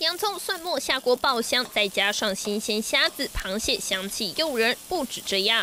洋葱、蒜末下锅爆香，再加上新鲜虾子、螃蟹，香气诱人。不止这样。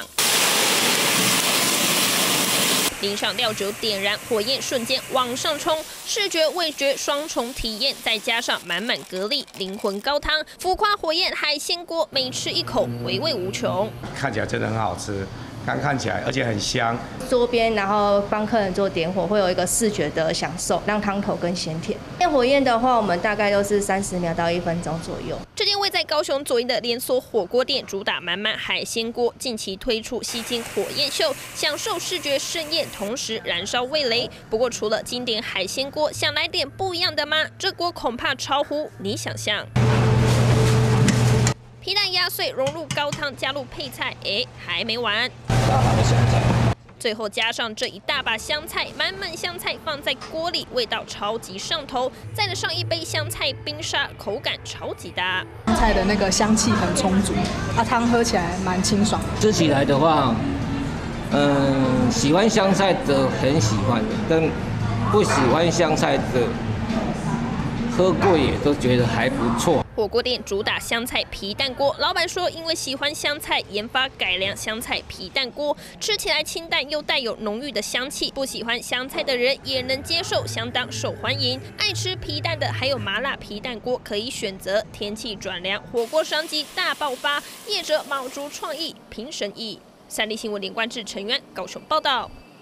淋上料酒点燃，火焰瞬间往上冲，视觉味觉双重体验，再加上满满蛤蜊，灵魂高汤，浮夸火焰海鲜锅，每吃一口回味无穷。 看起来真的很好吃，刚看起来而且很香。 桌边，然后帮客人做点火，会有一个视觉的享受，让汤头更鲜甜。电火焰的话，我们大概都是30秒到1分钟左右。 这间位在高雄左营的连锁火锅店，主打满满海鲜锅，近期推出吸睛火焰秀，享受视觉盛宴，同时燃烧味蕾。不过除了经典海鲜锅，想来点不一样的吗？这锅恐怕超乎你想象。皮蛋压碎，融入高汤，加入配菜，还没完。 大把的香菜。 最后加上这一大把香菜，满满香菜放在锅里，味道超级上头。再来上一杯香菜冰沙，口感超级搭。 香菜的那个香气很充足，汤喝起来蛮清爽。 吃起来的话，喜欢香菜的很喜欢，但不喜欢香菜的喝过也都觉得还不错。 火锅店主打香菜皮蛋锅，老板说因为喜欢香菜，研发改良香菜皮蛋锅，吃起来清淡又带有浓郁的香气，不喜欢香菜的人也能接受，相当受欢迎。爱吃皮蛋的还有麻辣皮蛋锅可以选择。天气转凉，火锅商机大爆发，业者卯足创意，拼生意。三立新闻连贯至陈渊高雄报道。